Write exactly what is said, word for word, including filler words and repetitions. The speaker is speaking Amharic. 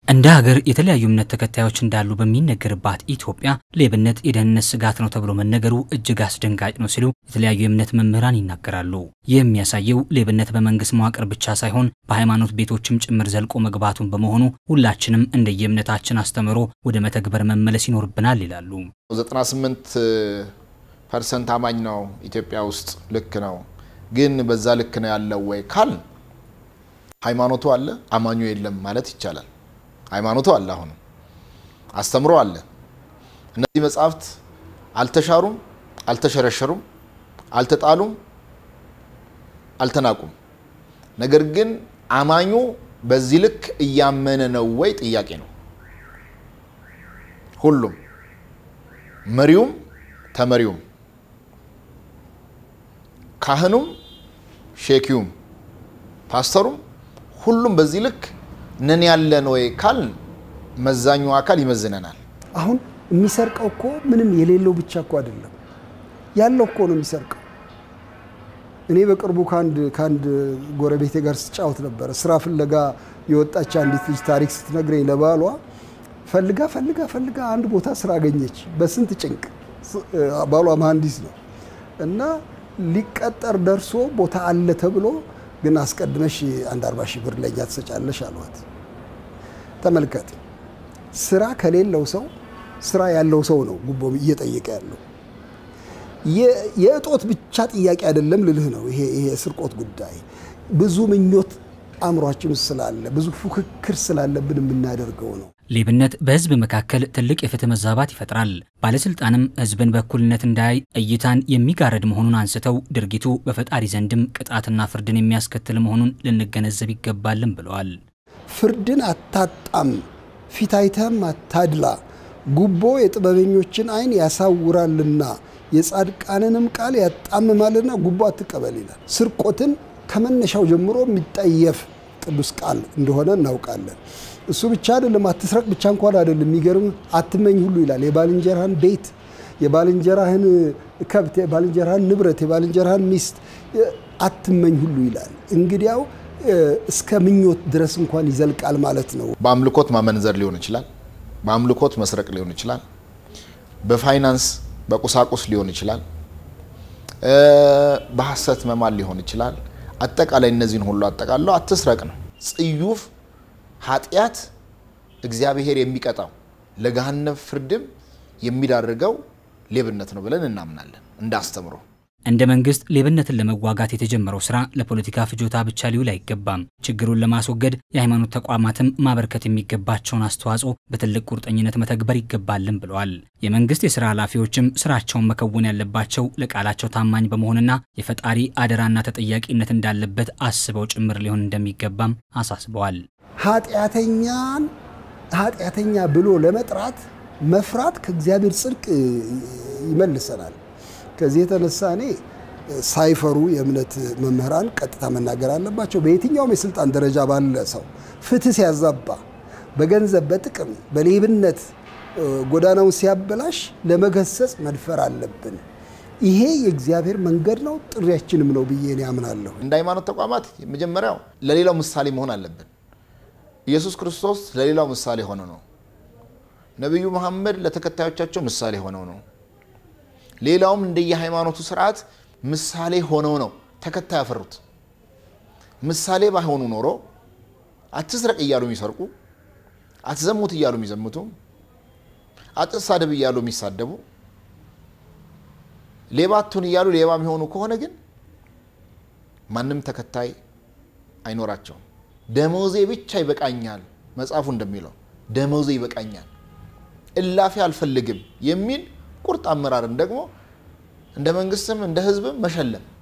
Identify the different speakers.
Speaker 1: እንደ ሀገር የተለያዩ እምነት ተከታዮች እንዳሉ በሚነገርባት ኢትዮጵያ ሌብነት የደህንነት ስጋት ነው ተብሎ መነገሩ እጅግ አስደንጋጭ ነው ሲሉ የተለያዩ የእምነት መምህራን ይናገራሉ። የሚያሳየው ሌብነት በመንግስት መዋቅር ብቻ ሳይሆን በሃይማኖት ቤቶችም ጭምር ዘልቆ መግባቱን በመሆኑ ሁላችንም እንደየእምነታችን አስተምሮ ወደ መተግበር መመለስ ይኖርብናል ይላሉ።
Speaker 2: ዘጠና ስምንት ፐርሰንት አማኝ ነው ኢትዮጵያ ውስጥ ልክ ነው። ግን በዛ ልክ ነው ያለው ወይ ካል ሃይማኖቱ አለ አማኙ የለም ማለት ይቻላል። ሃይማኖቱ አለ አሁን አስተምሮ አለ። እነዚህ መጻፍት አልተሻሩም፣ አልተሸረሸሩም፣ አልተጣሉም፣ አልተናቁም። ነገር ግን አማኙ በዚህ ልክ እያመነ ነው ወይ ጥያቄ ነው። ሁሉም መሪውም ተመሪውም ካህኑም ሼኪውም ፓስተሩም ሁሉም በዚህ ልክ ነን ያለን ወይ ካል መዛኙ አካል ይመዝነናል።
Speaker 3: አሁን የሚሰርቀው እኮ ምንም የሌለው ብቻ እኮ አይደለም ያለው እኮ ነው የሚሰርቀው። እኔ በቅርቡ ካንድ ካንድ ጎረቤቴ ጋር ስጫወት ነበር። ስራ ፍለጋ የወጣች አንዲት ልጅ ታሪክ ስትነግረኝ ለባሏ ፈልጋ ፈልጋ ፈልጋ አንድ ቦታ ስራ አገኘች በስንት ጭንቅ። ባሏ መሐንዲስ ነው እና ሊቀጠር ደርሶ ቦታ አለ ተብሎ ግን አስቀድመሽ አንድ አርባ ሺህ ብር ለኛ ተሰጫለሽ አሏት። ተመልከት ስራ ከሌለው ሰው ስራ ያለው ሰው ነው ጉቦ እየጠየቀ ያለው። የእጦት ብቻ ጥያቄ አይደለም ልልህ ነው። ይሄ ይሄ ስርቆት ጉዳይ ብዙ ምኞት አምሯችን ስላለ ብዙ ፉክክር ስላለብን የምናደርገው ነው።
Speaker 1: ሌብነት በህዝብ መካከል ትልቅ የፍትህ መዛባት ይፈጥራል። ባለስልጣንም ህዝብን በእኩልነት እንዳያይ እይታን የሚጋረድ መሆኑን አንስተው ድርጊቱ በፈጣሪ ዘንድም ቅጣትና ፍርድን የሚያስከትል መሆኑን ልንገነዘብ ይገባልን ብለዋል።
Speaker 3: ፍርድን አታጣም፣ ፊታይተም አታድላ፣ ጉቦ የጥበበኞችን አይን ያሳውራልና የጻድቃንንም ቃል ያጣምማልና ጉቦ አትቀበል ይላል። ስርቆትን ከመነሻው ጀምሮ የሚጠየፍ ቅዱስ ቃል እንደሆነ እናውቃለን። እሱ ብቻ አይደለም አትስረቅ ብቻ እንኳን አይደለም የሚገርም አትመኝ ሁሉ ይላል። የባልንጀራህን ቤት፣ የባልንጀራህን ከብት፣ የባልንጀራህን ንብረት፣ የባልንጀራህን ሚስት አትመኝ ሁሉ ይላል። እንግዲያው እስከ ምኞት ድረስ እንኳን ይዘልቃል ማለት ነው።
Speaker 2: በአምልኮት ማመንዘር ሊሆን ይችላል፣ በአምልኮት መስረቅ ሊሆን ይችላል፣ በፋይናንስ በቁሳቁስ ሊሆን ይችላል፣ በሐሰት መማል ሊሆን ይችላል። አጠቃላይ እነዚህን ሁሉ አጠቃለው አትስረቅ ነው። ጽዩፍ ኃጢያት እግዚአብሔር የሚቀጣው ለገሃነም ፍርድም የሚዳርገው ሌብነት ነው ብለን እናምናለን እንዳስተምሮ።
Speaker 1: እንደ መንግስት ሌብነትን ለመዋጋት የተጀመረው ስራ ለፖለቲካ ፍጆታ ብቻ ሊውል አይገባም። ችግሩን ለማስወገድ የሃይማኖት ተቋማትም ማበርከት የሚገባቸውን አስተዋጽኦ በትልቅ ቁርጠኝነት መተግበር ይገባልን ብለዋል። የመንግስት የሥራ ኃላፊዎችም ስራቸውን መከወን ያለባቸው ለቃላቸው ታማኝ በመሆንና የፈጣሪ አደራና ተጠያቂነት እንዳለበት አስበው ጭምር ሊሆን እንደሚገባም አሳስበዋል።
Speaker 3: ኃጢያተኛን ኃጢያተኛ ብሎ ለመጥራት መፍራት ከእግዚአብሔር ጽድቅ ይመልሰናል። ከዚህ የተነሳኔ ሳይፈሩ የእምነት መምህራን ቀጥታ መናገር አለባቸው። በየትኛውም የስልጣን ደረጃ ባለ ሰው ፍትህ ሲያዛባ በገንዘብ በጥቅም በሌብነት ጎዳናውን ሲያበላሽ ለመገሰጽ መድፈር አለብን። ይሄ የእግዚአብሔር መንገድ ነው፣ ጥሪያችንም ነው ብዬ እኔ አምናለሁ።
Speaker 2: እንደ ሃይማኖት ተቋማት መጀመሪያው ለሌላው ምሳሌ መሆን አለብን። ኢየሱስ ክርስቶስ ለሌላው ምሳሌ ሆኖ ነው። ነብዩ መሐመድ ለተከታዮቻቸው ምሳሌ ሆነው ነው። ሌላውም እንደየሃይማኖቱ ስርዓት ምሳሌ ሆነው ነው ተከታይ ያፈሩት። ምሳሌ ባይሆኑ ኖሮ አትስረቅ እያሉ የሚሰርቁ፣ አትዘሙት እያሉ የሚዘሙቱ፣ አትሳደብ እያሉ የሚሳደቡ፣ ሌባቱን እያሉ ሌባ የሚሆኑ ከሆነ ግን ማንም ተከታይ አይኖራቸውም። ደሞዜ ብቻ ይበቃኛል መጽሐፉ እንደሚለው ደሞዜ ይበቃኛል እላፊ አልፈልግም የሚል ቁርጥ አመራርን ደግሞ እንደ መንግስትም እንደ ህዝብም መሸለም